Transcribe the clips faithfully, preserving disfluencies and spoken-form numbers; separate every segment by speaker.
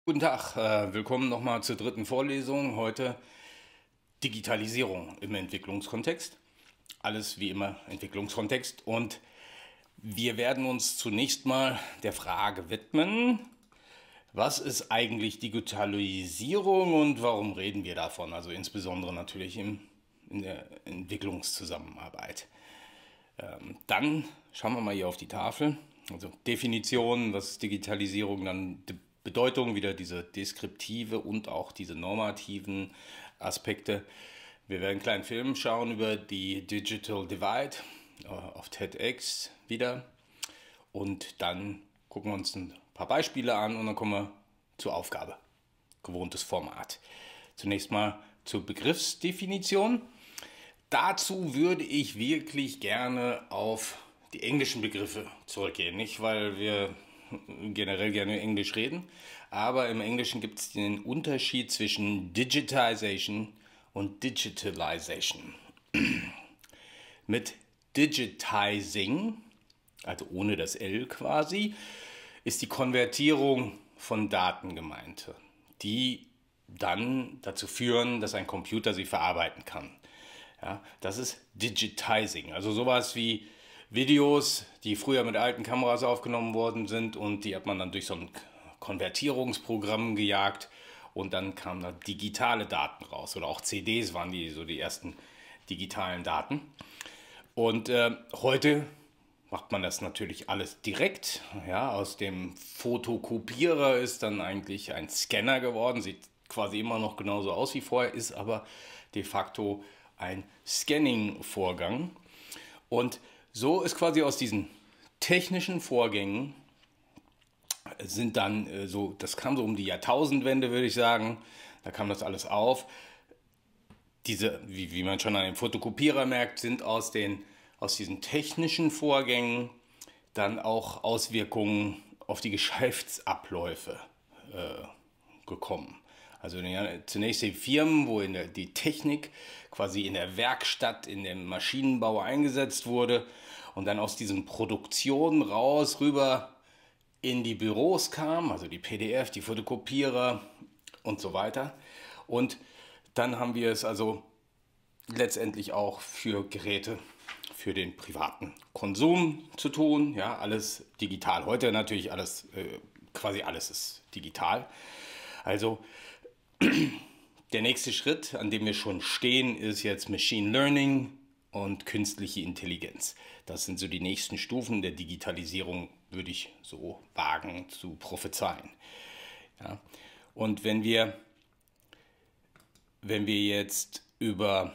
Speaker 1: Guten Tag, äh, willkommen nochmal zur dritten Vorlesung. Heute Digitalisierung im Entwicklungskontext. Alles wie immer Entwicklungskontext. Und wir werden uns zunächst mal der Frage widmen, was ist eigentlich Digitalisierung und warum reden wir davon? Also insbesondere natürlich im, in der Entwicklungszusammenarbeit. Ähm, dann schauen wir mal hier auf die Tafel. Also Definition, was ist Digitalisierung, dann die Bedeutung, wieder diese deskriptive und auch diese normativen Aspekte. Wir werden einen kleinen Film schauen über die Digital Divide äh, auf TEDx wieder. Und dann gucken wir uns ein paar Beispiele an und dann kommen wir zur Aufgabe. Gewohntes Format. Zunächst mal zur Begriffsdefinition. Dazu würde ich wirklich gerne auf die englischen Begriffe zurückgehen. Nicht, weil wir generell gerne Englisch reden, aber im Englischen gibt es den Unterschied zwischen Digitization und Digitalization. Mit Digitizing, also ohne das L quasi, ist die Konvertierung von Daten gemeint, die dann dazu führen, dass ein Computer sie verarbeiten kann. Ja, das ist Digitizing, also sowas wie Videos, die früher mit alten Kameras aufgenommen worden sind und die hat man dann durch so ein Konvertierungsprogramm gejagt und dann kamen da digitale Daten raus oder auch C Ds waren die so die ersten digitalen Daten. Und äh, heute macht man das natürlich alles direkt. Ja, aus dem Fotokopierer ist dann eigentlich ein Scanner geworden, sieht quasi immer noch genauso aus wie vorher, ist aber de facto ein Scanning-Vorgang. Und so ist quasi aus diesen technischen Vorgängen sind dann äh, so, das kam so um die Jahrtausendwende, würde ich sagen, da kam das alles auf. Diese, wie, wie man schon an dem Fotokopierer merkt, sind aus, den, aus diesen technischen Vorgängen dann auch Auswirkungen auf die Geschäftsabläufe äh, gekommen. Also ja, zunächst die Firmen, wo in der, die Technik quasi in der Werkstatt, in dem Maschinenbau eingesetzt wurde und dann aus diesen Produktionen raus rüber in die Büros kam, also die P D F, die Fotokopierer und so weiter. Und dann haben wir es also letztendlich auch für Geräte für den privaten Konsum zu tun. Ja, alles digital. Heute natürlich alles, äh, quasi alles ist digital. Also der nächste Schritt, an dem wir schon stehen, ist jetzt Machine Learning und künstliche Intelligenz. Das sind so die nächsten Stufen der Digitalisierung, würde ich so wagen zu prophezeien. Ja. Und wenn wir, wenn wir jetzt über,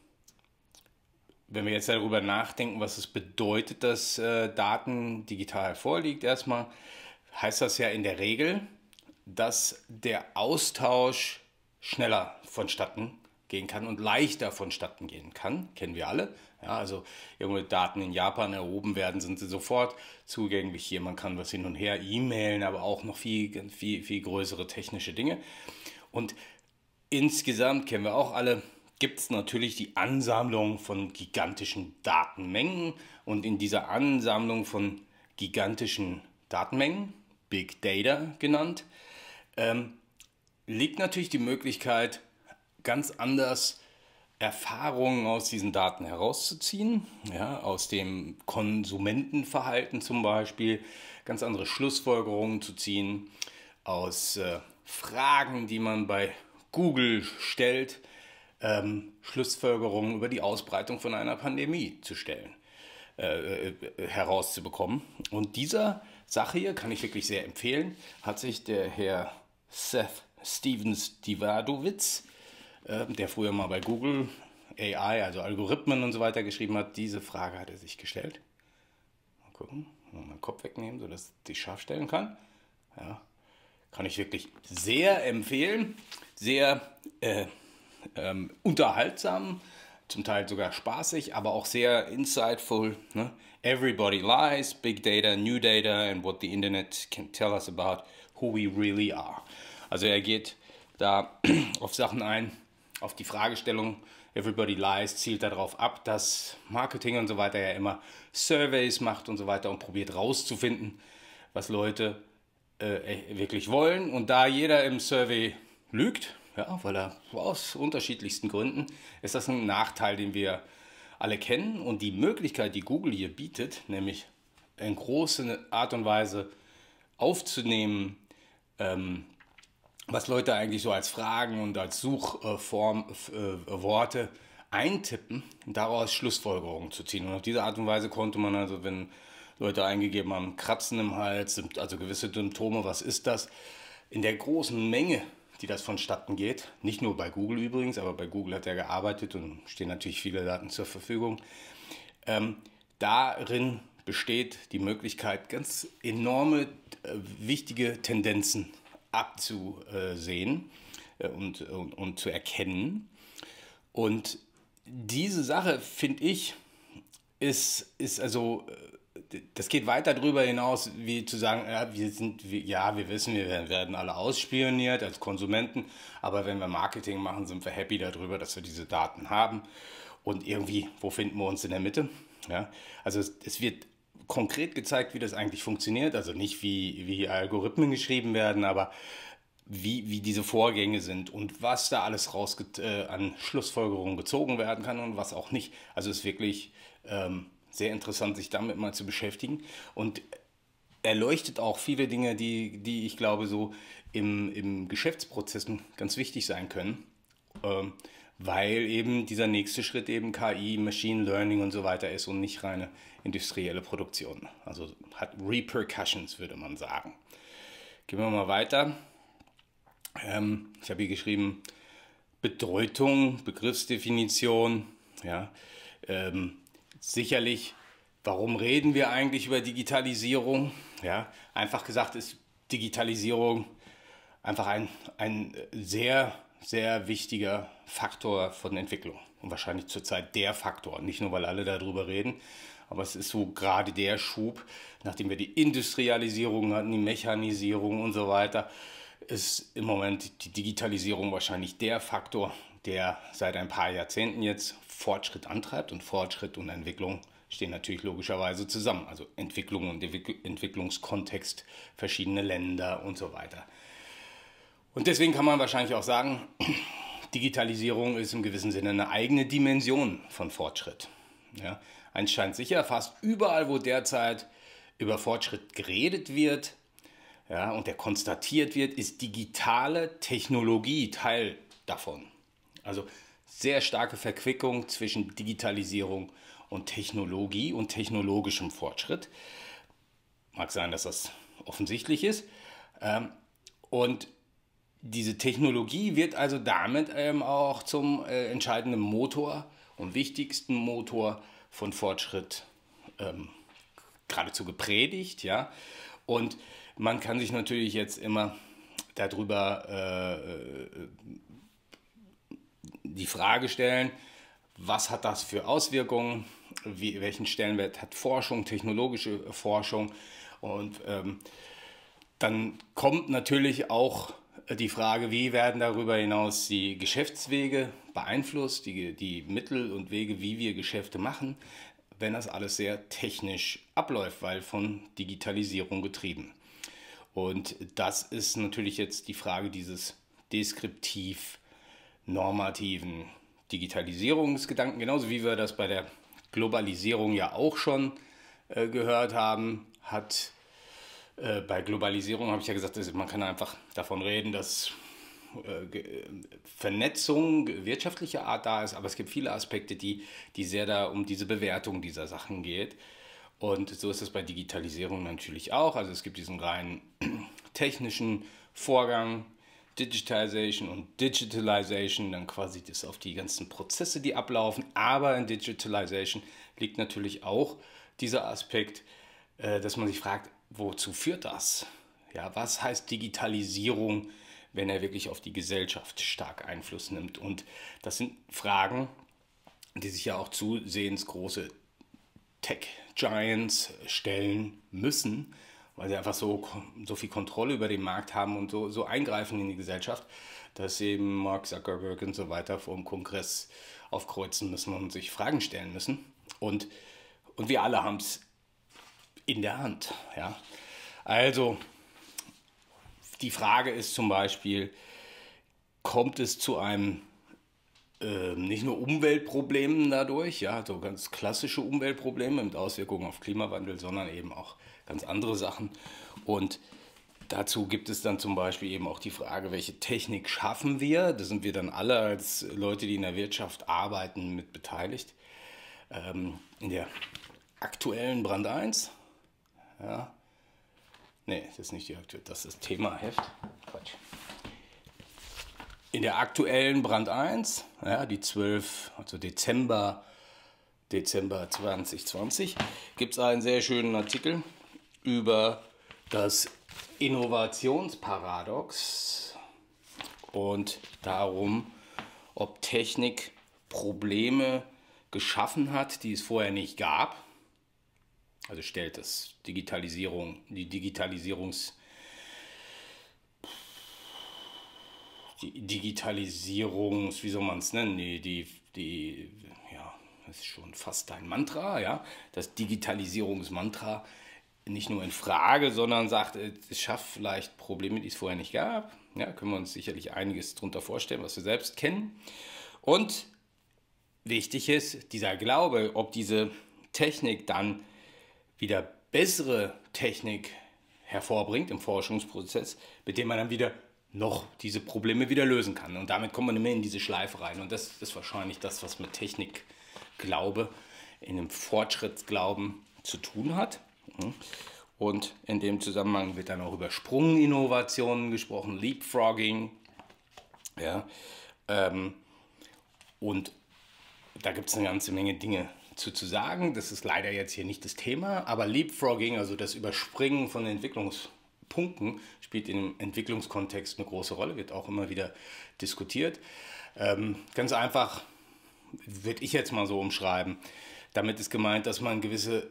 Speaker 1: wenn wir jetzt darüber nachdenken, was es bedeutet, dass äh, Daten digital vorliegt, erstmal heißt das ja in der Regel, dass der Austausch schneller vonstatten gehen kann und leichter vonstatten gehen kann. Kennen wir alle. Ja, also irgendwelche Daten in Japan erhoben werden, sind sie sofort zugänglich hier. Man kann was hin und her e-mailen, aber auch noch viel, viel, viel größere technische Dinge. Und insgesamt, kennen wir auch alle, gibt es natürlich die Ansammlung von gigantischen Datenmengen. Und in dieser Ansammlung von gigantischen Datenmengen, Big Data genannt, ähm, liegt natürlich die Möglichkeit, ganz anders Erfahrungen aus diesen Daten herauszuziehen, ja, aus dem Konsumentenverhalten zum Beispiel, ganz andere Schlussfolgerungen zu ziehen, aus äh, Fragen, die man bei Google stellt, ähm, Schlussfolgerungen über die Ausbreitung von einer Pandemie zu stellen, äh, äh, herauszubekommen. Und dieser Sache hier kann ich wirklich sehr empfehlen, hat sich der Herr Seth Stephens-Divadowitz, äh, der früher mal bei Google A I, also Algorithmen und so weiter geschrieben hat, diese Frage hat er sich gestellt. Mal gucken, mal meinen Kopf wegnehmen, sodass ich scharf stellen kann. Ja, kann ich wirklich sehr empfehlen, sehr äh, ähm, unterhaltsam, zum Teil sogar spaßig, aber auch sehr insightful. Ne? Everybody lies, big data, new data and what the Internet can tell us about who we really are. Also er geht da auf Sachen ein, auf die Fragestellung, everybody lies, zielt darauf ab, dass Marketing und so weiter ja immer Surveys macht und so weiter und probiert rauszufinden, was Leute äh, wirklich wollen. Und da jeder im Survey lügt, ja, weil er aus unterschiedlichsten Gründen, ist das ein Nachteil, den wir alle kennen. Und die Möglichkeit, die Google hier bietet, nämlich in große Art und Weise aufzunehmen, ähm, was Leute eigentlich so als Fragen und als Suchform, äh, Worte eintippen, daraus Schlussfolgerungen zu ziehen. Und auf diese Art und Weise konnte man also, wenn Leute eingegeben haben, Kratzen im Hals, also gewisse Symptome, was ist das, in der großen Menge, die das vonstatten geht, nicht nur bei Google übrigens, aber bei Google hat er gearbeitet und stehen natürlich viele Daten zur Verfügung, ähm, darin besteht die Möglichkeit, ganz enorme, äh, wichtige Tendenzen abzusehen äh, und, und, und zu erkennen. Und diese Sache, finde ich, ist, ist also, das geht weiter darüber hinaus, wie zu sagen, ja, wir sind, ja, wir wissen, wir werden alle ausspioniert als Konsumenten, aber wenn wir Marketing machen, sind wir happy darüber, dass wir diese Daten haben. Und irgendwie, wo finden wir uns in der Mitte? Ja, also es, es wird konkret gezeigt, wie das eigentlich funktioniert, also nicht wie, wie Algorithmen geschrieben werden, aber wie, wie diese Vorgänge sind und was da alles raus äh, an Schlussfolgerungen gezogen werden kann und was auch nicht. Also es ist wirklich ähm, sehr interessant, sich damit mal zu beschäftigen und erleuchtet auch viele Dinge, die, die ich glaube, so im, im Geschäftsprozessen ganz wichtig sein können, ähm, weil eben dieser nächste Schritt eben K I, Machine Learning und so weiter ist und nicht reine industrielle Produktion. Also hat Repercussions, würde man sagen. Gehen wir mal weiter. Ähm, ich habe hier geschrieben, Bedeutung, Begriffsdefinition. Ja, ähm, sicherlich, warum reden wir eigentlich über Digitalisierung? Ja, einfach gesagt ist Digitalisierung einfach ein, ein sehr, sehr wichtiger Faktor von Entwicklung. Und wahrscheinlich zurzeit der Faktor. Nicht nur, weil alle darüber reden, aber es ist so gerade der Schub, nachdem wir die Industrialisierung hatten, die Mechanisierung und so weiter, ist im Moment die Digitalisierung wahrscheinlich der Faktor, der seit ein paar Jahrzehnten jetzt Fortschritt antreibt. Und Fortschritt und Entwicklung stehen natürlich logischerweise zusammen. Also Entwicklung und Entwicklungskontext, verschiedene Länder und so weiter. Und deswegen kann man wahrscheinlich auch sagen, Digitalisierung ist im gewissen Sinne eine eigene Dimension von Fortschritt. Ja, eins scheint sicher, fast überall, wo derzeit über Fortschritt geredet wird, ja, und der konstatiert wird, ist digitale Technologie Teil davon. Also sehr starke Verquickung zwischen Digitalisierung und Technologie und technologischem Fortschritt. Mag sein, dass das offensichtlich ist. Und diese Technologie wird also damit ähm, auch zum äh, entscheidenden Motor und wichtigsten Motor von Fortschritt ähm, geradezu gepredigt. Ja? Und man kann sich natürlich jetzt immer darüber äh, die Frage stellen, was hat das für Auswirkungen, wie, welchen Stellenwert hat Forschung, technologische Forschung, und ähm, dann kommt natürlich auch die Frage, wie werden darüber hinaus die Geschäftswege beeinflusst, die, die Mittel und Wege, wie wir Geschäfte machen, wenn das alles sehr technisch abläuft, weil von Digitalisierung getrieben. Und das ist natürlich jetzt die Frage dieses deskriptiv-normativen Digitalisierungsgedanken, genauso wie wir das bei der Globalisierung ja auch schon äh, gehört haben, hat äh, bei Globalisierung, habe ich ja gesagt, man kann einfach davon reden, dass äh, Vernetzung wirtschaftlicher Art da ist, aber es gibt viele Aspekte, die, die sehr da um diese Bewertung dieser Sachen geht. Und so ist es bei Digitalisierung natürlich auch. Also es gibt diesen rein technischen Vorgang, Digitization und Digitalization, dann quasi das auf die ganzen Prozesse, die ablaufen. Aber in Digitalization liegt natürlich auch dieser Aspekt, äh, dass man sich fragt, wozu führt das? Ja, was heißt Digitalisierung, wenn er wirklich auf die Gesellschaft stark Einfluss nimmt? Und das sind Fragen, die sich ja auch zusehends große Tech-Giants stellen müssen, weil sie einfach so, so viel Kontrolle über den Markt haben und so, so eingreifen in die Gesellschaft, dass eben Mark Zuckerberg und so weiter vor dem Kongress aufkreuzen müssen und sich Fragen stellen müssen. Und, und wir alle haben es in der Hand. Ja? Also die Frage ist zum Beispiel, kommt es zu einem äh, nicht nur Umweltproblemen dadurch, ja, so ganz klassische Umweltprobleme mit Auswirkungen auf Klimawandel, sondern eben auch ganz andere Sachen. Und dazu gibt es dann zum Beispiel eben auch die Frage, welche Technik schaffen wir? Da sind wir dann alle als Leute, die in der Wirtschaft arbeiten, mit beteiligt. Ähm, in der aktuellen Brand eins, ja, nee, das ist nicht die aktuelle, das ist Themaheft, Quatsch. In der aktuellen Brand eins, ja, die zwölf, also Dezember, Dezember zwanzig zwanzig, gibt es einen sehr schönen Artikel über das Innovationsparadox und darum, ob Technik Probleme geschaffen hat, die es vorher nicht gab. Also stellt das Digitalisierung, die Digitalisierungs die Digitalisierungs, wie soll man es nennen, die, die, die, ja, das ist schon fast ein Mantra, ja, das Digitalisierungsmantra nicht nur in Frage, sondern sagt, es schafft vielleicht Probleme, die es vorher nicht gab. Ja, können wir uns sicherlich einiges darunter vorstellen, was wir selbst kennen. Und wichtig ist, dieser Glaube, ob diese Technik dann wieder bessere Technik hervorbringt im Forschungsprozess, mit dem man dann wieder noch diese Probleme wieder lösen kann. Und damit kommt man immer in diese Schleife rein. Und das ist wahrscheinlich das, was mit Technikglaube, in einem Fortschrittsglauben zu tun hat. Und in dem Zusammenhang wird dann auch über Sprunginnovationen gesprochen, Leapfrogging. Ja, ähm, und da gibt es eine ganze Menge Dinge zu, zu sagen. Das ist leider jetzt hier nicht das Thema, aber Leapfrogging, also das Überspringen von Entwicklungspunkten, spielt im Entwicklungskontext eine große Rolle, wird auch immer wieder diskutiert. Ähm, ganz einfach würde ich jetzt mal so umschreiben. Damit ist gemeint, dass man gewisse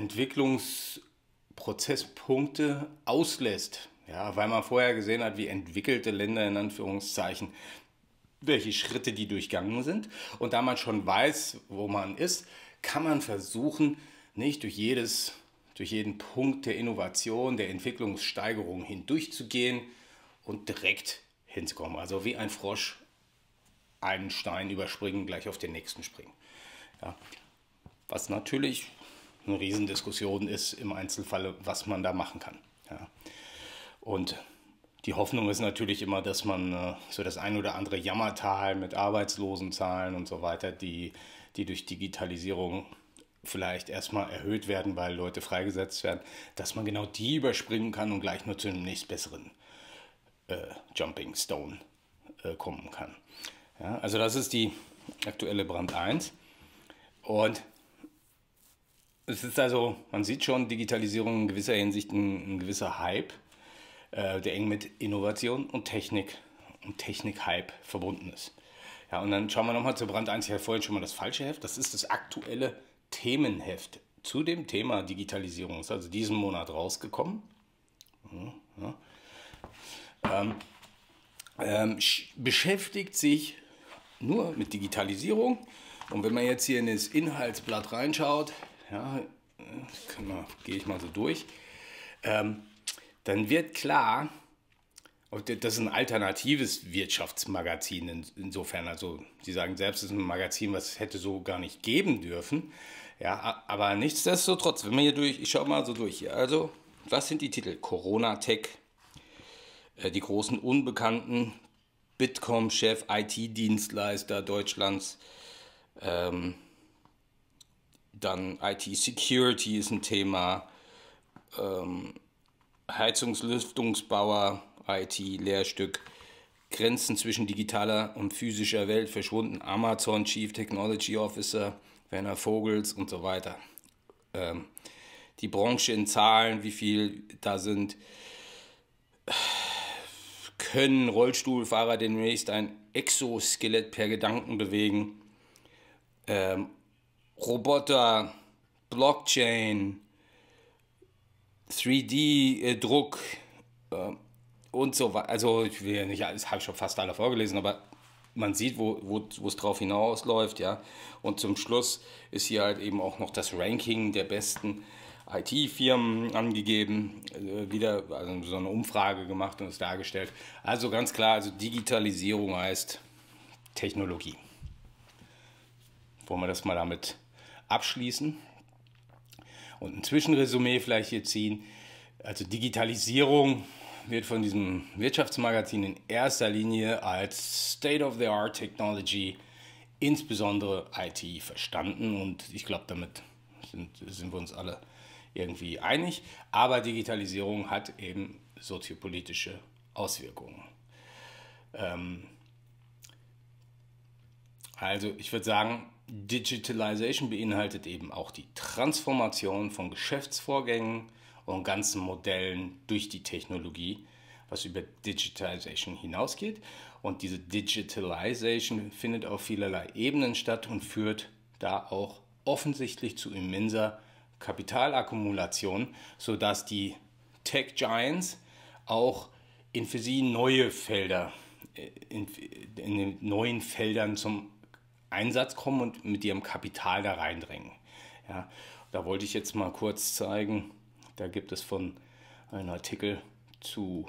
Speaker 1: Entwicklungsprozesspunkte auslässt, ja, weil man vorher gesehen hat, wie entwickelte Länder in Anführungszeichen, welche Schritte die durchgangen sind. Und da man schon weiß, wo man ist, kann man versuchen, nicht durch, jedes, durch jeden Punkt der Innovation, der Entwicklungssteigerung hindurchzugehen und direkt hinzukommen. Also wie ein Frosch einen Stein überspringen, gleich auf den nächsten springen. Ja. Was natürlich eine Riesendiskussion ist im Einzelfall, was man da machen kann. Ja. Und die Hoffnung ist natürlich immer, dass man äh, so das ein oder andere Jammertal mit Arbeitslosenzahlen und so weiter, die, die durch Digitalisierung vielleicht erstmal erhöht werden, weil Leute freigesetzt werden, dass man genau die überspringen kann und gleich nur zu einem nächstbesseren äh, Jumping Stone äh, kommen kann. Ja, also das ist die aktuelle Brand eins. Und es ist also, man sieht schon, Digitalisierung in gewisser Hinsicht ein, ein gewisser Hype, der eng mit Innovation und Technik und Technik-Hype verbunden ist. Ja, und dann schauen wir nochmal zur Brand eins. Ich hatte vorhin schon mal das falsche Heft. Das ist das aktuelle Themenheft zu dem Thema Digitalisierung. Das ist also diesen Monat rausgekommen. Ja, ja. Ähm, ähm, beschäftigt sich nur mit Digitalisierung. Und wenn man jetzt hier in das Inhaltsblatt reinschaut, ja, gehe ich mal so durch, ähm, dann wird klar, das ist ein alternatives Wirtschaftsmagazin insofern, also Sie sagen selbst, es ist ein Magazin, was es hätte so gar nicht geben dürfen, ja, aber nichtsdestotrotz, wenn man hier durch, ich schaue mal so durch hier, also, was sind die Titel? Corona-Tech, die großen Unbekannten, Bitkom-Chef, I T-Dienstleister Deutschlands, ähm, dann I T-Security ist ein Thema, ähm, Heizungslüftungsbauer, I T, Lehrstück, Grenzen zwischen digitaler und physischer Welt verschwunden, Amazon Chief Technology Officer, Werner Vogels und so weiter. Ähm, die Branche in Zahlen, wie viel da sind, können Rollstuhlfahrer demnächst ein Exoskelett per Gedanken bewegen, ähm, Roboter, Blockchain, drei D-Druck äh, und so weiter. Also ich will ja nicht alles, habe ich schon fast alle vorgelesen, aber man sieht, wo, wo, wo es drauf hinausläuft, ja. Und zum Schluss ist hier halt eben auch noch das Ranking der besten I T-Firmen angegeben, äh, wieder also so eine Umfrage gemacht und es dargestellt. Also ganz klar, also Digitalisierung heißt Technologie. Wollen wir das mal damit abschließen und ein Zwischenresümee vielleicht hier ziehen. Also Digitalisierung wird von diesem Wirtschaftsmagazin in erster Linie als State-of-the-Art Technology, insbesondere I T, verstanden und ich glaube, damit sind, sind wir uns alle irgendwie einig. Aber Digitalisierung hat eben soziopolitische Auswirkungen. Ähm, also ich würde sagen, Digitalization beinhaltet eben auch die Transformation von Geschäftsvorgängen und ganzen Modellen durch die Technologie, was über Digitalization hinausgeht. Und diese Digitalization findet auf vielerlei Ebenen statt und führt da auch offensichtlich zu immenser Kapitalakkumulation, sodass die Tech Giants auch in für sie neue Felder, in, in den neuen Feldern zum Einsatz kommen und mit ihrem Kapital da reindrängen. Ja, da wollte ich jetzt mal kurz zeigen, da gibt es von einen Artikel zu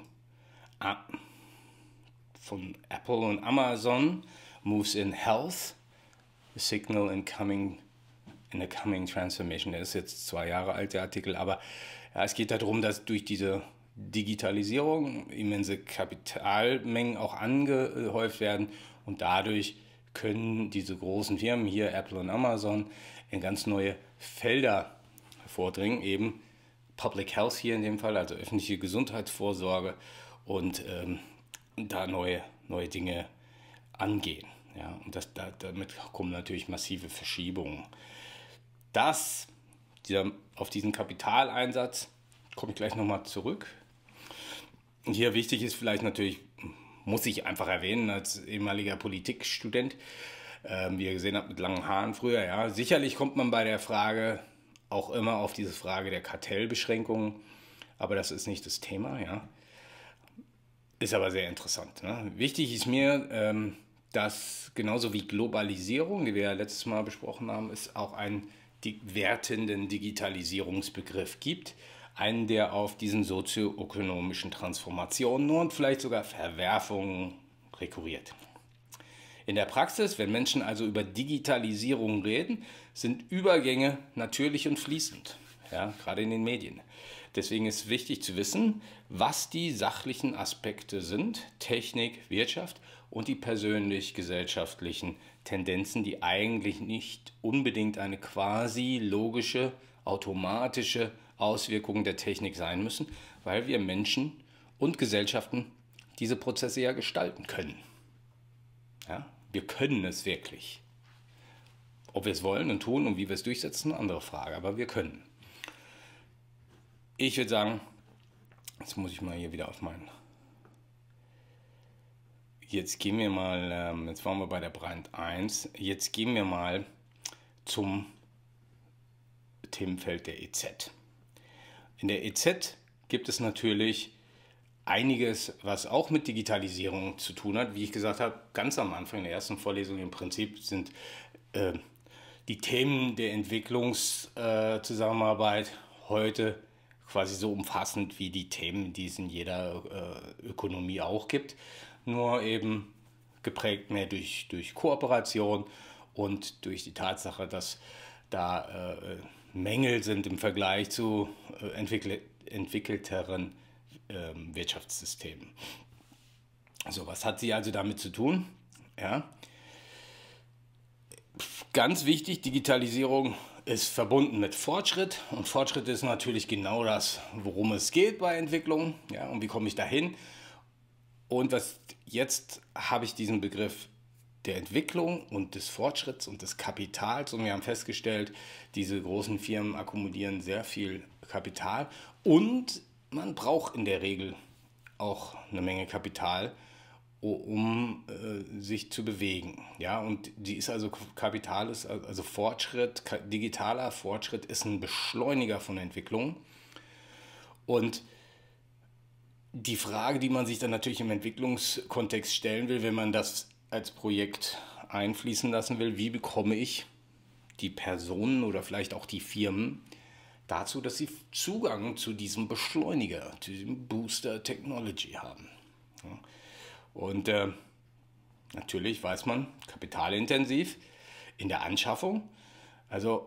Speaker 1: von Apple und Amazon, Moves in Health, a Signal in coming in a coming transformation. Der ist jetzt zwei Jahre alt, der Artikel, aber ja, es geht darum, dass durch diese Digitalisierung immense Kapitalmengen auch angehäuft werden und dadurch können diese großen Firmen, hier Apple und Amazon, in ganz neue Felder vordringen, eben Public Health hier in dem Fall, also öffentliche Gesundheitsvorsorge und ähm, da neue, neue Dinge angehen. Ja, und das, da, damit kommen natürlich massive Verschiebungen. Das, dieser, auf diesen Kapitaleinsatz komme ich gleich nochmal zurück. Und hier wichtig ist vielleicht natürlich, muss ich einfach erwähnen, als ehemaliger Politikstudent, äh, wie ihr gesehen habt, mit langen Haaren früher, ja, sicherlich kommt man bei der Frage auch immer auf diese Frage der Kartellbeschränkungen, aber das ist nicht das Thema, ja. Ist aber sehr interessant. Ne? Wichtig ist mir, ähm, dass genauso wie Globalisierung, die wir ja letztes Mal besprochen haben, es auch einen die wertenden Digitalisierungsbegriff gibt, einen, der auf diesen sozioökonomischen Transformationen und vielleicht sogar Verwerfungen rekurriert. In der Praxis, wenn Menschen also über Digitalisierung reden, sind Übergänge natürlich und fließend, ja, gerade in den Medien. Deswegen ist wichtig zu wissen, was die sachlichen Aspekte sind, Technik, Wirtschaft und die persönlich-gesellschaftlichen Tendenzen, die eigentlich nicht unbedingt eine quasi logische, automatische Auswirkung der Technik sein müssen, weil wir Menschen und Gesellschaften diese Prozesse ja gestalten können. Ja, wir können es wirklich. Ob wir es wollen und tun und wie wir es durchsetzen, eine andere Frage, aber wir können. Ich würde sagen, jetzt muss ich mal hier wieder auf meinen... Jetzt gehen wir mal, jetzt waren wir bei der Brand eins, jetzt gehen wir mal zum Themenfeld der E Z. In der E Z gibt es natürlich einiges, was auch mit Digitalisierung zu tun hat. Wie ich gesagt habe, ganz am Anfang in der ersten Vorlesung im Prinzip sind äh, die Themen der Entwicklungszusammenarbeit äh, heute quasi so umfassend wie die Themen, die es in jeder äh, Ökonomie auch gibt. Nur eben geprägt mehr durch, durch Kooperation und durch die Tatsache, dass da äh, Mängel sind im Vergleich zu äh, entwickelt, entwickelteren äh, Wirtschaftssystemen. So, was hat sie also damit zu tun? Ja. Ganz wichtig, Digitalisierung ist verbunden mit Fortschritt und Fortschritt ist natürlich genau das, worum es geht bei Entwicklung. Ja, und wie komme ich dahin? Und was jetzt habe ich diesen Begriff der Entwicklung und des Fortschritts und des Kapitals und wir haben festgestellt, diese großen Firmen akkumulieren sehr viel Kapital und man braucht in der Regel auch eine Menge Kapital, um äh, sich zu bewegen. Ja, und die ist also Kapital ist also Fortschritt, digitaler Fortschritt ist ein Beschleuniger von Entwicklung und die Frage, die man sich dann natürlich im Entwicklungskontext stellen will, wenn man das als Projekt einfließen lassen will, wie bekomme ich die Personen oder vielleicht auch die Firmen dazu, dass sie Zugang zu diesem Beschleuniger, zu diesem Booster Technology haben. Ja. Und äh, natürlich weiß man, kapitalintensiv in der Anschaffung. Also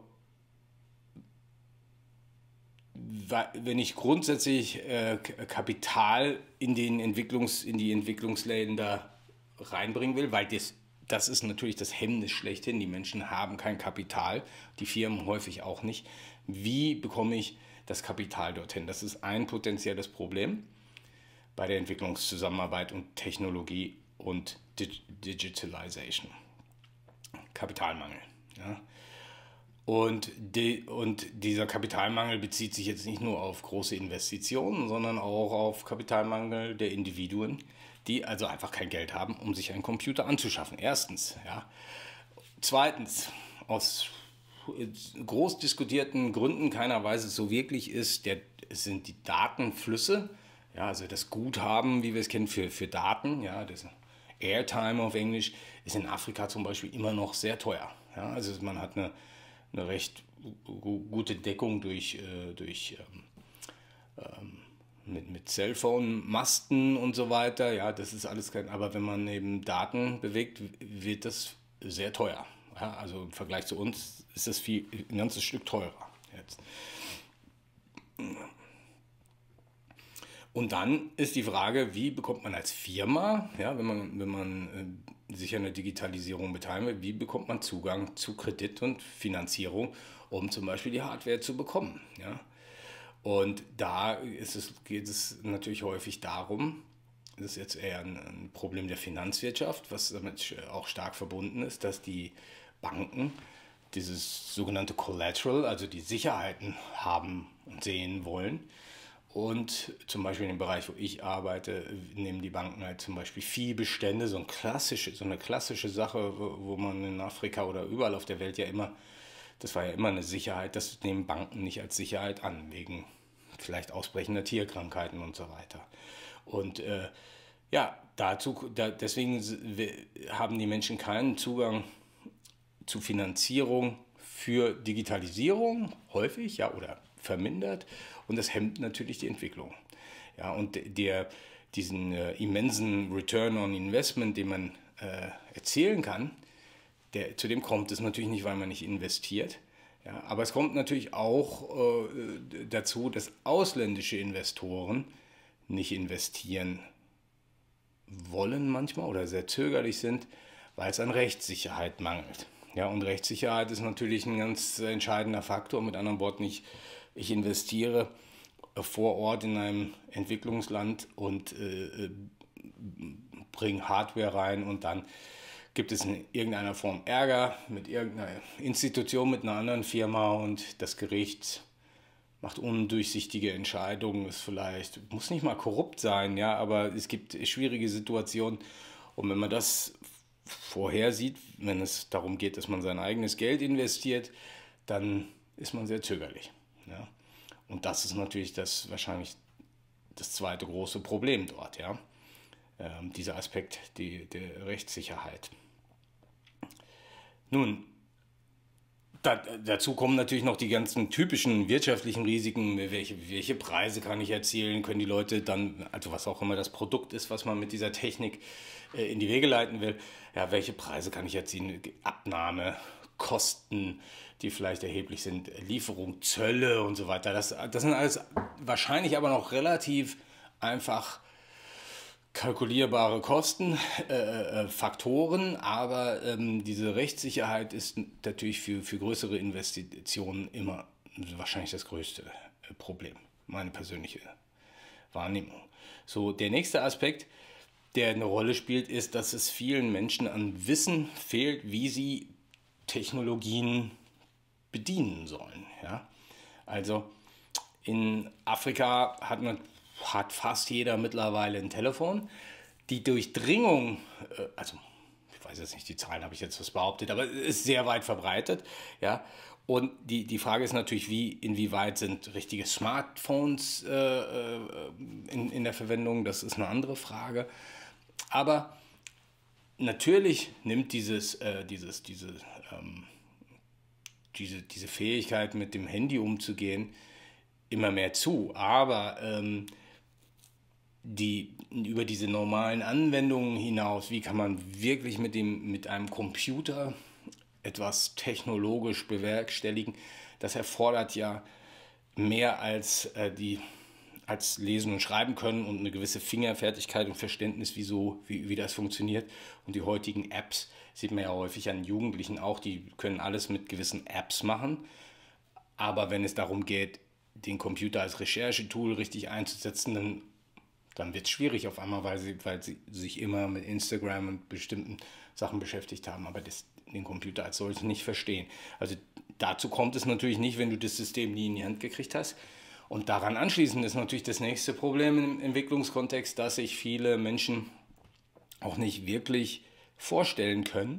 Speaker 1: wenn ich grundsätzlich äh, Kapital in, den Entwicklungs-, in die Entwicklungsländer reinbringen will, weil das, das ist natürlich das Hemmnis schlechthin. Die Menschen haben kein Kapital, die Firmen häufig auch nicht. Wie bekomme ich das Kapital dorthin? Das ist ein potenzielles Problem bei der Entwicklungszusammenarbeit und Technologie und Dig- Digitalization. Kapitalmangel. Ja. Und, die, und dieser Kapitalmangel bezieht sich jetzt nicht nur auf große Investitionen, sondern auch auf Kapitalmangel der Individuen, die also einfach kein Geld haben, um sich einen Computer anzuschaffen. Erstens. Ja. Zweitens, aus groß diskutierten Gründen, keiner weiß es so wirklich ist, der, es sind die Datenflüsse, ja, also das Guthaben, wie wir es kennen, für, für Daten, ja, das Airtime auf Englisch, ist in Afrika zum Beispiel immer noch sehr teuer. Ja, also man hat eine eine recht gute Deckung durch, äh, durch ähm, ähm, mit, mit Cellphone-Masten und so weiter. Ja, das ist alles kein, aber wenn man eben Daten bewegt, wird das sehr teuer. Ja, also im Vergleich zu uns ist das viel, ein ganzes Stück teurer jetzt. Und dann ist die Frage, wie bekommt man als Firma, ja, wenn man, wenn man äh, sich an der Digitalisierung beteiligen will, wie bekommt man Zugang zu Kredit und Finanzierung, um zum Beispiel die Hardware zu bekommen. Ja? Und da ist es, geht es natürlich häufig darum, das ist jetzt eher ein, ein Problem der Finanzwirtschaft, was damit auch stark verbunden ist, dass die Banken dieses sogenannte Collateral, also die Sicherheiten haben und sehen wollen. Und zum Beispiel in dem Bereich, wo ich arbeite, nehmen die Banken halt zum Beispiel Viehbestände, so, ein klassische, so eine klassische Sache, wo man in Afrika oder überall auf der Welt ja immer, das war ja immer eine Sicherheit, das nehmen Banken nicht als Sicherheit an, wegen vielleicht ausbrechender Tierkrankheiten und so weiter. Und äh, ja, dazu, da, deswegen haben die Menschen keinen Zugang zu Finanzierung für Digitalisierung, häufig, ja, oder vermindert. Und das hemmt natürlich die Entwicklung. Ja, und der, diesen äh, immensen Return on Investment, den man äh, erzielen kann, der, zu dem kommt es natürlich nicht, weil man nicht investiert. Ja, aber es kommt natürlich auch äh, dazu, dass ausländische Investoren nicht investieren wollen manchmal oder sehr zögerlich sind, weil es an Rechtssicherheit mangelt. Ja, und Rechtssicherheit ist natürlich ein ganz entscheidender Faktor. Mit anderen Worten, ich, ich investiere vor Ort in einem Entwicklungsland und äh, bringe Hardware rein und dann gibt es in irgendeiner Form Ärger mit irgendeiner Institution, mit einer anderen Firma und das Gericht macht undurchsichtige Entscheidungen, ist vielleicht, muss nicht mal korrupt sein, ja, aber es gibt schwierige Situationen und wenn man das vorher sieht, wenn es darum geht, dass man sein eigenes Geld investiert, dann ist man sehr zögerlich. Ja. Und das ist natürlich das wahrscheinlich das zweite große Problem dort, ja. Ähm, dieser Aspekt die, der Rechtssicherheit. Nun, da, dazu kommen natürlich noch die ganzen typischen wirtschaftlichen Risiken. Welche, welche Preise kann ich erzielen? Können die Leute dann, also was auch immer das Produkt ist, was man mit dieser Technik äh, in die Wege leiten will, ja, welche Preise kann ich erzielen? Abnahme, Kosten, die vielleicht erheblich sind, Lieferung, Zölle und so weiter. Das, das sind alles wahrscheinlich aber noch relativ einfach kalkulierbare Kosten, äh, äh, Faktoren, aber ähm, diese Rechtssicherheit ist natürlich für, für größere Investitionen immer wahrscheinlich das größte äh, Problem, meine persönliche Wahrnehmung. So, der nächste Aspekt, der eine Rolle spielt, ist, dass es vielen Menschen an Wissen fehlt, wie sie Technologien bedienen sollen. Ja? Also in Afrika hat man hat fast jeder mittlerweile ein Telefon. Die Durchdringung, also ich weiß jetzt nicht, die Zahlen habe ich jetzt was behauptet, aber es ist sehr weit verbreitet. Ja? Und die, die Frage ist natürlich, wie, inwieweit sind richtige Smartphones äh, in, in der Verwendung, das ist eine andere Frage. Aber natürlich nimmt dieses, äh, dieses, diese, ähm, diese, diese Fähigkeit, mit dem Handy umzugehen, immer mehr zu. Aber ähm, die, über diese normalen Anwendungen hinaus, wie kann man wirklich mit, dem, mit einem Computer etwas technologisch bewerkstelligen, das erfordert ja mehr als, äh, die, als lesen und schreiben können und eine gewisse Fingerfertigkeit und Verständnis, wie, so, wie, wie das funktioniert. Und die heutigen Apps sieht man ja häufig an Jugendlichen auch, die können alles mit gewissen Apps machen. Aber wenn es darum geht, den Computer als Recherchetool richtig einzusetzen, dann, dann wird es schwierig auf einmal, weil sie, weil sie sich immer mit Instagram und bestimmten Sachen beschäftigt haben, aber das, den Computer als solches nicht verstehen. Also dazu kommt es natürlich nicht, wenn du das System nie in die Hand gekriegt hast. Und daran anschließend ist natürlich das nächste Problem im Entwicklungskontext, dass sich viele Menschen auch nicht wirklich vorstellen können,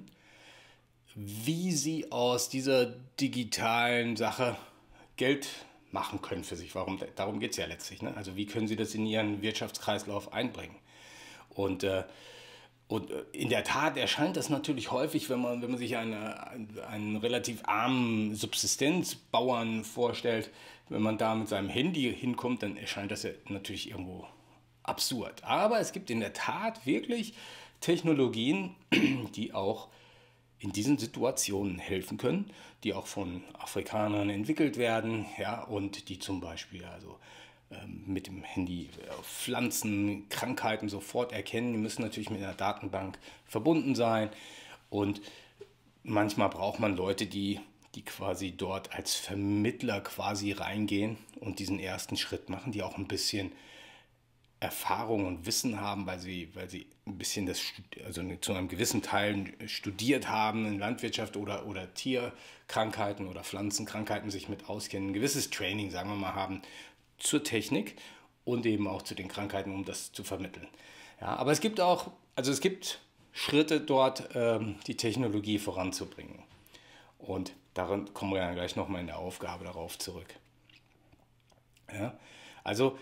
Speaker 1: wie sie aus dieser digitalen Sache Geld machen können für sich. Warum, darum geht es ja letztlich. Ne? Also wie können sie das in ihren Wirtschaftskreislauf einbringen? Und, äh, und in der Tat erscheint das natürlich häufig, wenn man, wenn man sich eine, einen relativ armen Subsistenzbauern vorstellt, wenn man da mit seinem Handy hinkommt, dann erscheint das ja natürlich irgendwo absurd. Aber es gibt in der Tat wirklich Technologien, die auch in diesen Situationen helfen können, die auch von Afrikanern entwickelt werden, ja, und die zum Beispiel also ähm, mit dem Handy äh, Pflanzen, Krankheiten sofort erkennen. Die müssen natürlich mit einer Datenbank verbunden sein und manchmal braucht man Leute, die, die quasi dort als Vermittler quasi reingehen und diesen ersten Schritt machen, die auch ein bisschen Erfahrung und Wissen haben, weil sie, weil sie ein bisschen das, also zu einem gewissen Teil studiert haben in Landwirtschaft oder, oder Tierkrankheiten oder Pflanzenkrankheiten sich mit auskennen, ein gewisses Training, sagen wir mal, haben zur Technik und eben auch zu den Krankheiten, um das zu vermitteln. Ja, aber es gibt auch, also es gibt Schritte dort, ähm, die Technologie voranzubringen. Und daran kommen wir ja gleich nochmal in der Aufgabe darauf zurück. Ja, also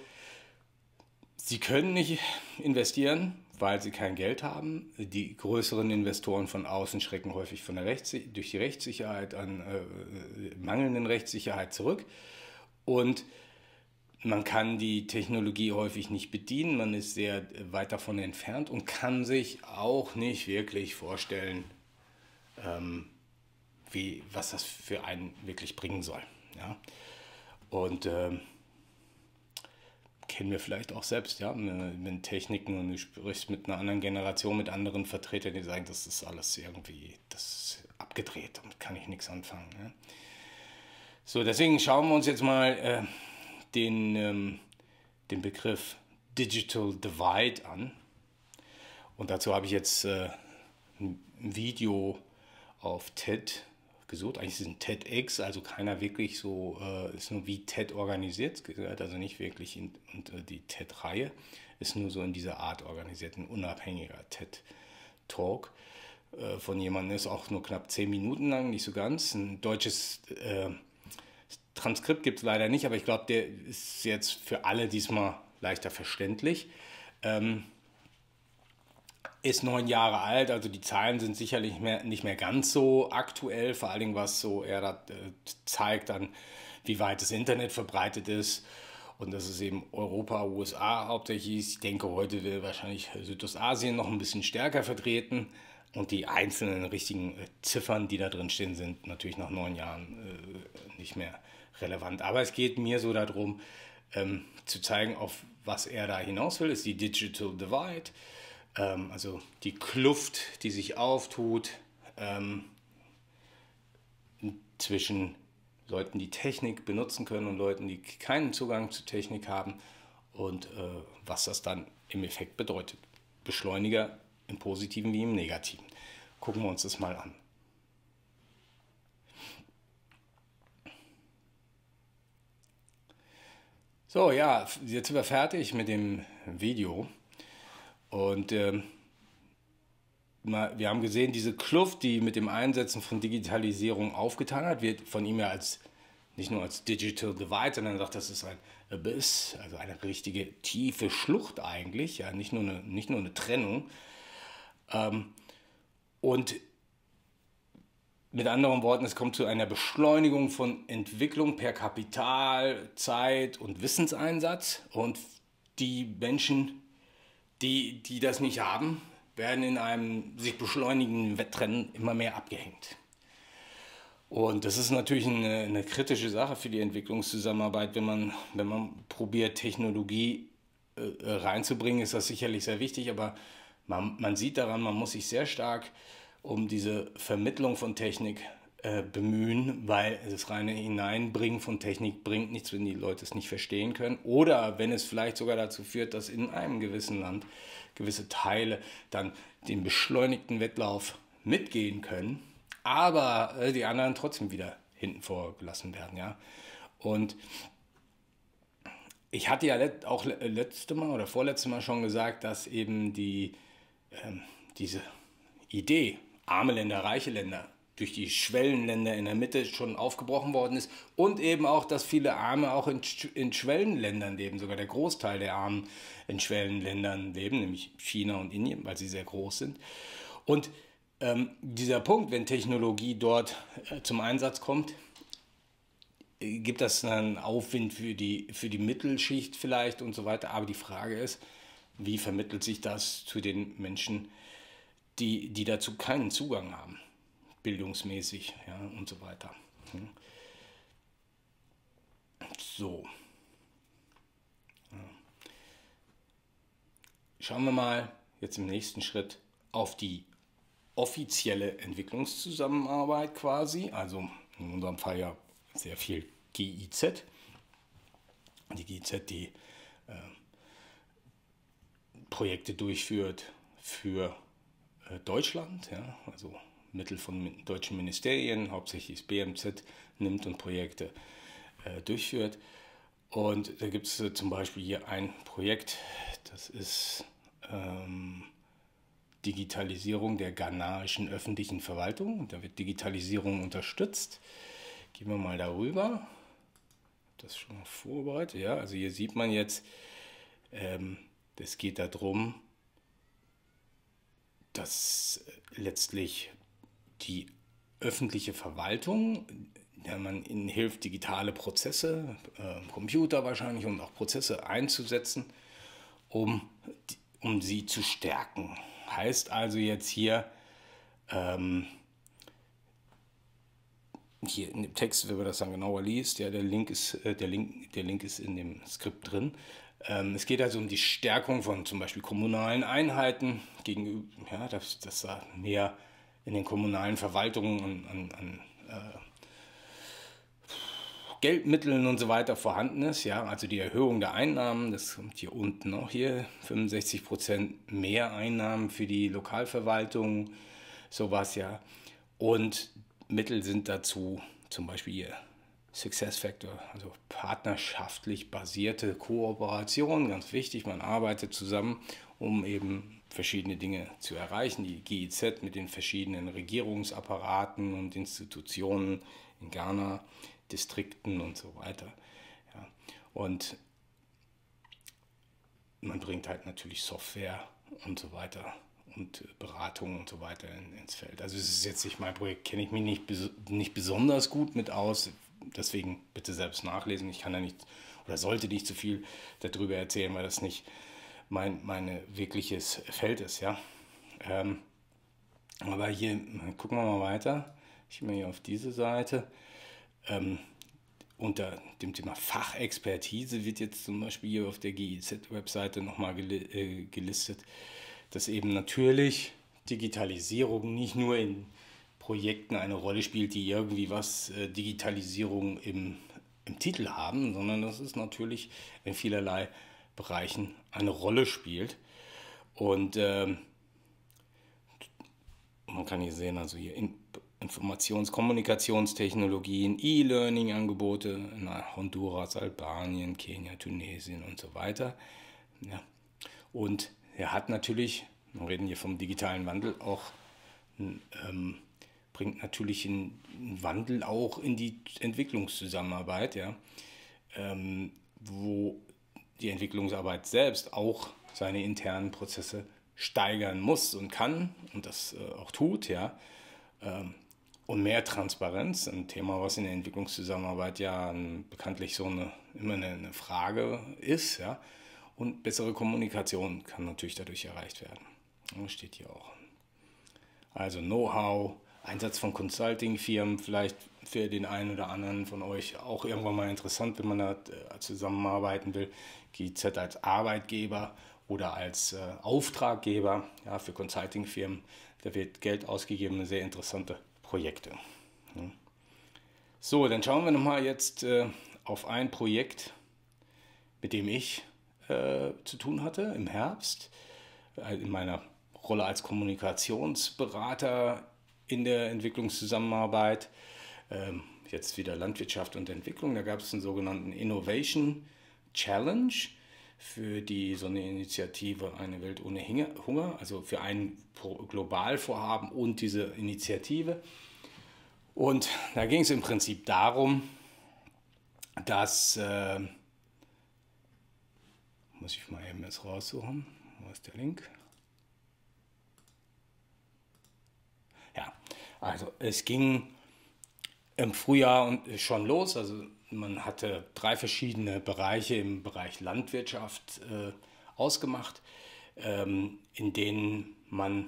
Speaker 1: Sie können nicht investieren, weil sie kein Geld haben. Die größeren Investoren von außen schrecken häufig von der Rechts durch die Rechtssicherheit an äh, mangelnden Rechtssicherheit zurück. Und man kann die Technologie häufig nicht bedienen, man ist sehr weit davon entfernt und kann sich auch nicht wirklich vorstellen, ähm, wie, was das für einen wirklich bringen soll. Ja? Und ähm, kennen wir vielleicht auch selbst, ja, mit Techniken und du sprichst mit einer anderen Generation, mit anderen Vertretern, die sagen, das ist alles irgendwie, das ist abgedreht, damit kann ich nichts anfangen. Ja. So, deswegen schauen wir uns jetzt mal äh, den, ähm, den Begriff Digital Divide an. Und dazu habe ich jetzt äh, ein Video auf TED gesucht. Eigentlich ist es ein TEDx, also keiner wirklich so, äh, ist nur wie TED organisiert, also nicht wirklich in, und äh, die TED-Reihe ist nur so in dieser Art organisiert, ein unabhängiger TED-Talk äh, von jemandem, ist auch nur knapp zehn Minuten lang, nicht so ganz. Ein deutsches äh, Transkript gibt es leider nicht, aber ich glaube, der ist jetzt für alle diesmal leichter verständlich. Ähm, Ist neun Jahre alt, also die Zahlen sind sicherlich mehr, nicht mehr ganz so aktuell, vor allen Dingen was so er da, äh, zeigt dann, wie weit das Internet verbreitet ist und dass es eben Europa, U S A hauptsächlich ist. Ich denke, heute wird wahrscheinlich Südostasien noch ein bisschen stärker vertreten und die einzelnen richtigen äh, Ziffern, die da drin stehen, sind natürlich nach neun Jahren äh, nicht mehr relevant. Aber es geht mir so darum, ähm, zu zeigen, auf was er da hinaus will, ist die Digital Divide. Also die Kluft, die sich auftut ähm, zwischen Leuten, die Technik benutzen können und Leuten, die keinen Zugang zu Technik haben und äh, was das dann im Effekt bedeutet. Beschleuniger im Positiven wie im Negativen. Gucken wir uns das mal an. So, ja, jetzt sind wir fertig mit dem Video. Und äh, wir haben gesehen, diese Kluft, die mit dem Einsetzen von Digitalisierung aufgetan hat, wird von ihm ja als nicht nur als Digital Divide, sondern er sagt, das ist ein Abyss, also eine richtige tiefe Schlucht eigentlich, ja, nicht nur eine, nicht nur eine Trennung. Ähm, und Mit anderen Worten, es kommt zu einer Beschleunigung von Entwicklung per Kapital, Zeit und Wissenseinsatz. Und die Menschen, die, die das nicht haben, werden in einem sich beschleunigenden Wettrennen immer mehr abgehängt. Und das ist natürlich eine, eine kritische Sache für die Entwicklungszusammenarbeit. Wenn man, wenn man probiert, Technologie äh, reinzubringen, ist das sicherlich sehr wichtig. Aber man, man sieht daran, man muss sich sehr stark um diese Vermittlung von Technik äh, bemühen, weil das reine Hineinbringen von Technik bringt nichts, wenn die Leute es nicht verstehen können. Oder wenn es vielleicht sogar dazu führt, dass in einem gewissen Land gewisse Teile dann den beschleunigten Wettlauf mitgehen können, aber äh, die anderen trotzdem wieder hinten vorgelassen werden. Ja? Und ich hatte ja let, auch letzte Mal oder vorletzte Mal schon gesagt, dass eben die, ähm, diese Idee, arme Länder, reiche Länder, durch die Schwellenländer in der Mitte schon aufgebrochen worden ist und eben auch, dass viele Arme auch in, in Schwellenländern leben, sogar der Großteil der Armen in Schwellenländern leben, nämlich China und Indien, weil sie sehr groß sind. Und ähm, dieser Punkt, wenn Technologie dort äh, zum Einsatz kommt, äh, gibt das einen Aufwind für die, für die Mittelschicht vielleicht und so weiter. Aber die Frage ist, wie vermittelt sich das zu den Menschen, die, die dazu keinen Zugang haben, bildungsmäßig, ja, und so weiter. So. Schauen wir mal jetzt im nächsten Schritt auf die offizielle Entwicklungszusammenarbeit quasi, also in unserem Fall ja sehr viel G I Z. Die G I Z, die äh, Projekte durchführt für Deutschland, ja, also Mittel von deutschen Ministerien, hauptsächlich das B M Z, nimmt und Projekte äh, durchführt. Und da gibt es äh, zum Beispiel hier ein Projekt, das ist ähm, Digitalisierung der ghanaischen öffentlichen Verwaltung. Da wird Digitalisierung unterstützt. Gehen wir mal darüber. Das schon mal vorbereitet. Ja, also hier sieht man jetzt, ähm, das geht darum, dass letztlich die öffentliche Verwaltung, der man ihnen hilft, digitale Prozesse, äh, Computer wahrscheinlich und auch Prozesse einzusetzen, um, um sie zu stärken. Heißt also jetzt hier, ähm, hier in dem Text, wenn man das dann genauer liest, ja, der Link ist, äh, der Link, der Link ist in dem Skript drin. Es geht also um die Stärkung von zum Beispiel kommunalen Einheiten gegenüber, ja, dass, dass da mehr in den kommunalen Verwaltungen an, an, an äh, Geldmitteln und so weiter vorhanden ist. Ja, also die Erhöhung der Einnahmen, das kommt hier unten noch hier, fünfundsechzig Prozent mehr Einnahmen für die Lokalverwaltung, sowas ja. Und Mittel sind dazu zum Beispiel hier Success Factor, also partnerschaftlich basierte Kooperation, ganz wichtig, man arbeitet zusammen, um eben verschiedene Dinge zu erreichen. Die G I Z mit den verschiedenen Regierungsapparaten und Institutionen in Ghana, Distrikten und so weiter. Ja. Und man bringt halt natürlich Software und so weiter und Beratung und so weiter in, ins Feld. Also es ist jetzt nicht mein Projekt, kenne ich mich nicht, nicht besonders gut mit aus. Deswegen bitte selbst nachlesen. Ich kann da nicht oder sollte nicht zu viel darüber erzählen, weil das nicht mein meine wirkliches Feld ist. Ja? Ähm, aber hier, gucken wir mal weiter. Ich gehe mal hier auf diese Seite. Ähm, unter dem Thema Fachexpertise wird jetzt zum Beispiel hier auf der G I Z-Webseite nochmal gelistet, dass eben natürlich Digitalisierung nicht nur in Projekten eine Rolle spielt, die irgendwie was äh, Digitalisierung im, im Titel haben, sondern dass es natürlich in vielerlei Bereichen eine Rolle spielt. Und ähm, man kann hier sehen, also hier in, Informations-, Kommunikationstechnologien, E-Learning-Angebote in Honduras, Albanien, Kenia, Tunesien und so weiter. Ja. Und er hat natürlich, wir reden hier vom digitalen Wandel, auch ähm, bringt natürlich einen Wandel auch in die Entwicklungszusammenarbeit, ja, ähm, wo die Entwicklungsarbeit selbst auch seine internen Prozesse steigern muss und kann und das äh, auch tut, ja, ähm, und mehr Transparenz, ein Thema, was in der Entwicklungszusammenarbeit ja ähm, bekanntlich so eine, immer eine, eine Frage ist, ja. Und bessere Kommunikation kann natürlich dadurch erreicht werden. Das steht hier auch. Also Know-how, Einsatz von Consulting-Firmen, vielleicht für den einen oder anderen von euch auch irgendwann mal interessant, wenn man da äh, zusammenarbeiten will. G I Z als Arbeitgeber oder als äh, Auftraggeber, ja, für Consulting-Firmen. Da wird Geld ausgegeben, sehr interessante Projekte. Ja. So, dann schauen wir nochmal jetzt äh, auf ein Projekt, mit dem ich äh, zu tun hatte im Herbst, äh, in meiner Rolle als Kommunikationsberater in der Entwicklungszusammenarbeit. Ähm, jetzt wieder Landwirtschaft und Entwicklung. Da gab es einen sogenannten Innovation Challenge für die so eine Initiative Eine Welt ohne Hunger, also für ein Globalvorhaben und diese Initiative. Und da ging es im Prinzip darum, dass, äh, muss ich mal eben jetzt raussuchen, wo ist der Link? Ja, also es ging im Frühjahr schon los, also man hatte drei verschiedene Bereiche im Bereich Landwirtschaft äh, ausgemacht, ähm, in denen man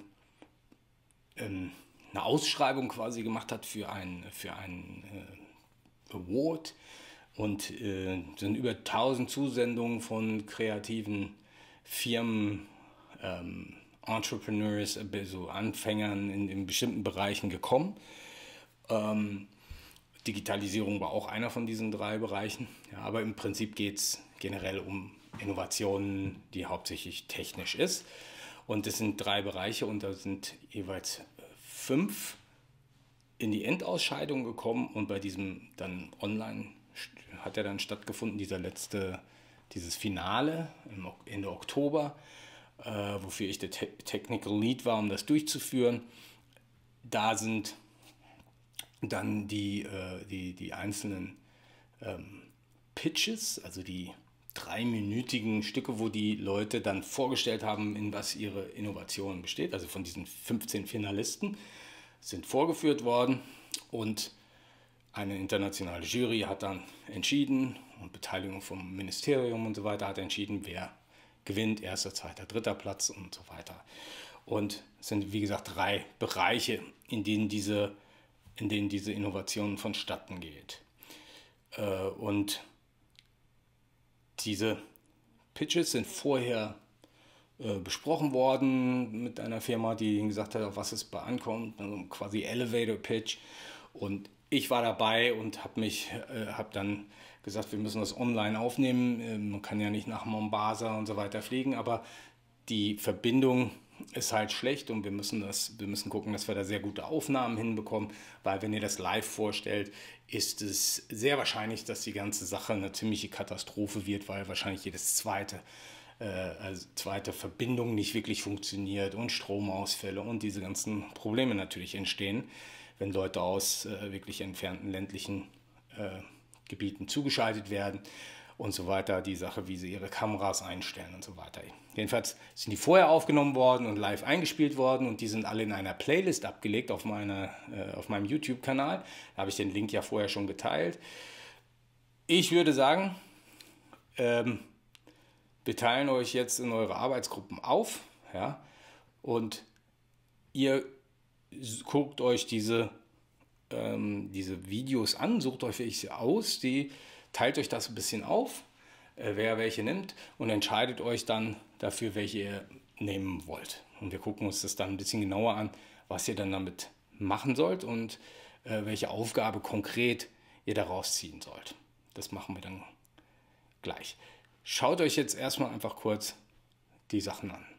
Speaker 1: ähm, eine Ausschreibung quasi gemacht hat für einen für ein, äh, Award und äh, sind über tausend Zusendungen von kreativen Firmen, ähm, Entrepreneurs, so Anfängern in, in bestimmten Bereichen gekommen. Ähm, Digitalisierung war auch einer von diesen drei Bereichen. Ja, aber im Prinzip geht es generell um Innovationen, die hauptsächlich technisch ist. Und es sind drei Bereiche und da sind jeweils fünf in die Endausscheidung gekommen. Und bei diesem dann online hat er dann stattgefunden, dieser letzte, dieses Finale Ende Oktober, äh, wofür ich der Te- Technical Lead war, um das durchzuführen. Da sind dann die, äh, die, die einzelnen ähm, Pitches, also die dreiminütigen Stücke, wo die Leute dann vorgestellt haben, in was ihre Innovation besteht. Also von diesen fünfzehn Finalisten sind vorgeführt worden und eine internationale Jury hat dann entschieden und Beteiligung vom Ministerium und so weiter hat entschieden, wer gewinnt, erster, zweiter, dritter Platz und so weiter. Und es sind, wie gesagt, drei Bereiche, in denen diese in denen diese Innovation vonstatten geht. Äh, und diese Pitches sind vorher äh, besprochen worden mit einer Firma, die gesagt hat, auf was es bei ankommt, also quasi Elevator Pitch. Und ich war dabei und habe mich, äh, habe dann gesagt, wir müssen das online aufnehmen. Äh, man kann ja nicht nach Mombasa und so weiter fliegen, aber die Verbindung ist halt schlecht und wir müssen, das, wir müssen gucken, dass wir da sehr gute Aufnahmen hinbekommen, weil wenn ihr das live vorstellt, ist es sehr wahrscheinlich, dass die ganze Sache eine ziemliche Katastrophe wird, weil wahrscheinlich jedes zweite, äh, also zweite Verbindung nicht wirklich funktioniert und Stromausfälle und diese ganzen Probleme natürlich entstehen, wenn Leute aus äh, wirklich entfernten ländlichen äh, Gebieten zugeschaltet werden und so weiter, die Sache, wie sie ihre Kameras einstellen und so weiter. Jedenfalls sind die vorher aufgenommen worden und live eingespielt worden und die sind alle in einer Playlist abgelegt auf, meiner, äh, auf meinem YouTube-Kanal. Da habe ich den Link ja vorher schon geteilt. Ich würde sagen, ähm, wir teilen euch jetzt in eure Arbeitsgruppen auf, ja, und ihr guckt euch diese, ähm, diese Videos an, sucht euch welche aus, die teilt euch das ein bisschen auf, äh, wer welche nimmt und entscheidet euch dann dafür, welche ihr nehmen wollt. Und wir gucken uns das dann ein bisschen genauer an, was ihr dann damit machen sollt und äh, welche Aufgabe konkret ihr daraus ziehen sollt. Das machen wir dann gleich. Schaut euch jetzt erstmal einfach kurz die Sachen an.